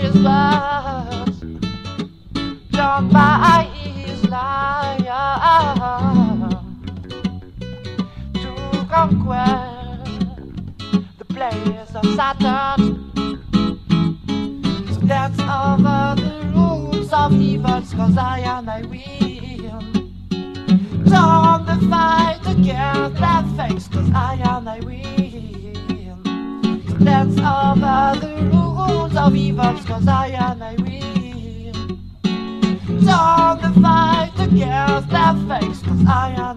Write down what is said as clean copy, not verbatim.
his words, drawn by his line, to conquer the place of Saturn. So dance over the rules of evils, cause I will. Turn the fight against their face, cause I will. So dance over the rules of evils, cause I will. Turn the fight against their face, cause I